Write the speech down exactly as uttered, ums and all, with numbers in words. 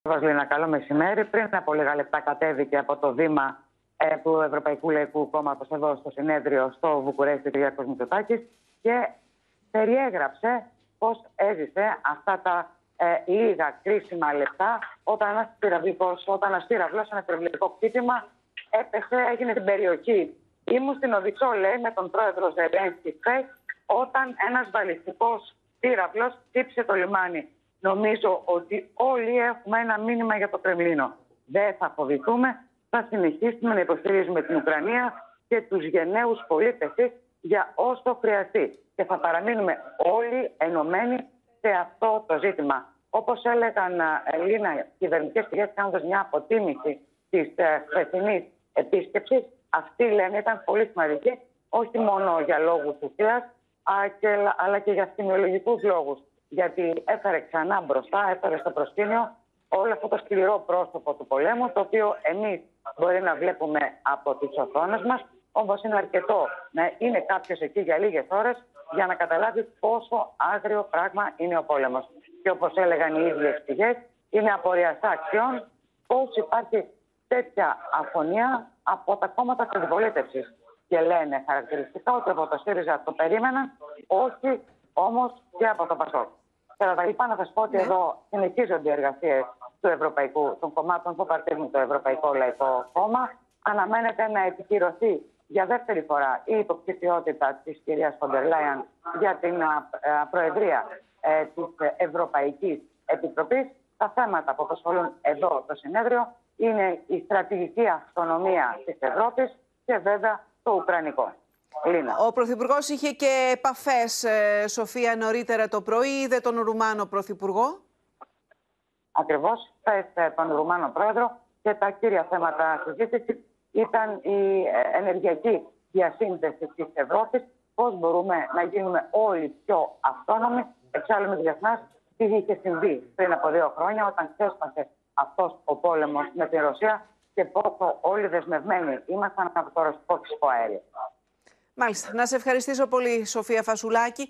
Βασλίνα, καλό μεσημέρι. Πριν από λίγα λεπτά κατέβηκε από το βήμα ε, του Ευρωπαϊκού Λαϊκού Κόμματος εδώ στο συνέδριο στο Βουκουρέστι ο Κυριάκος Μητσοτάκης και περιέγραψε πώς έζησε αυτά τα ε, λίγα κρίσιμα λεπτά όταν ένας πυραυλικός, όταν ένας πυραυλός, ένα πυραυλικό χτύπημα έπεσε, έγινε στην περιοχή. Ήμουν στην Οδυσσό, λέει, με τον πρόεδρο Ζελένσκι χθες, όταν ένας βαλιστικός πύραυλος χτύπησε το λιμάνι. Νομίζω ότι όλοι έχουμε ένα μήνυμα για το Κρεμλίνο. Δεν θα φοβηθούμε, θα συνεχίσουμε να υποστηρίζουμε την Ουκρανία και τους γενναίους πολίτες της για όσο χρειαστεί. Και θα παραμείνουμε όλοι ενωμένοι σε αυτό το ζήτημα. Όπως έλεγαν Ελλήνα κυβερνητικές πηγές, κάνοντας μια αποτίμηση της χθεσινής επίσκεψης, αυτή, λένε, ήταν πολύ σημαντική, όχι μόνο για λόγους ουσίας, αλλά και για σημειολογικούς λόγους. Γιατί έφερε ξανά μπροστά, έφερε στο προσκήνιο όλο αυτό το σκληρό πρόσωπο του πολέμου, το οποίο εμείς μπορεί να βλέπουμε από τις οθόνες μας, όμως είναι αρκετό να είναι κάποιος εκεί για λίγες ώρες για να καταλάβει πόσο άγριο πράγμα είναι ο πόλεμος. Και όπως έλεγαν οι ίδιες πηγές, είναι απορριαστά αξιών πώς υπάρχει τέτοια αφωνία από τα κόμματα της αντιπολίτευσης. Και λένε χαρακτηριστικά ότι από το ΣΥΡΙΖΑ το περίμεναν, όχι όμως και από το ΠΑΣΟΚ. Κατά τα λοιπά, να σας πω ότι ναι. εδώ συνεχίζονται οι εργασίες του Ευρωπαϊκού, των κομμάτων που παρτίζουν το Ευρωπαϊκό Λαϊκό Κόμμα. Αναμένεται να επικυρωθεί για δεύτερη φορά η υποψηφιότητα της κυρίας Φοντερ Λάιεν για την α, α, Προεδρία ε, της Ευρωπαϊκής Επιτροπής. Τα θέματα που απασχολούν εδώ το συνέδριο είναι η στρατηγική αυτονομία της Ευρώπης και βέβαια το Ουκρανικό. Λίνα. Ο Πρωθυπουργός είχε και επαφές, ε, Σοφία, νωρίτερα το πρωί. Είδε τον Ρουμάνο Πρωθυπουργό. Ακριβώς, χθες τον Ρουμάνο Πρόεδρο, και τα κύρια θέματα συζήτησης ήταν η ενεργειακή διασύνδεση της Ευρώπης, πώς μπορούμε να γίνουμε όλοι πιο αυτόνομοι. Εξάλλου μην ξεχνάς τι είχε συμβεί πριν από δύο χρόνια όταν ξέσπασε αυτός ο πόλεμος με τη Ρωσία και πόσο όλοι δεσμευμένοι ήμασταν από το ρωσικό φυσικό αέριο. Μάλιστα. Να σε ευχαριστήσω πολύ, Σοφία Φασουλάκη.